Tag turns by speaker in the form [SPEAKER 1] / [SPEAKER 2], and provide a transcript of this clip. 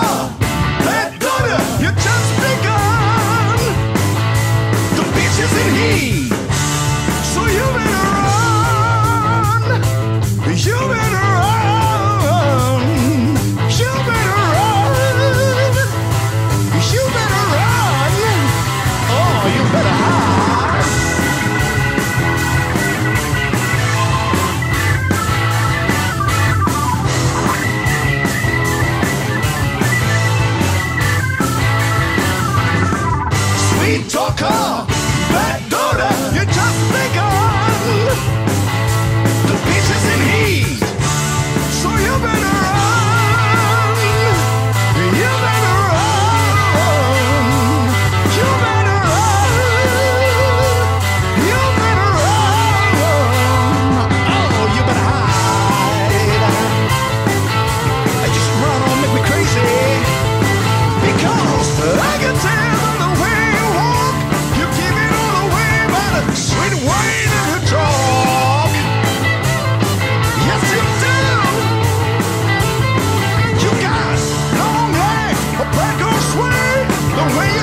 [SPEAKER 1] car, bad daughter, you just begun. The beach is in heat, so you better run. You better run. You better run. You better run. Oh, you better hide. Sweet talker, bad daughter, you just begun. The beach is in heat, so you better run. You better run. You better run. You better run. Oh, you better hide. I just run on, make me crazy, because I can tell by the way you walk, you give it all away by the sweet way that you talk. Yes, you do. You got long legs, a black or sway, the way you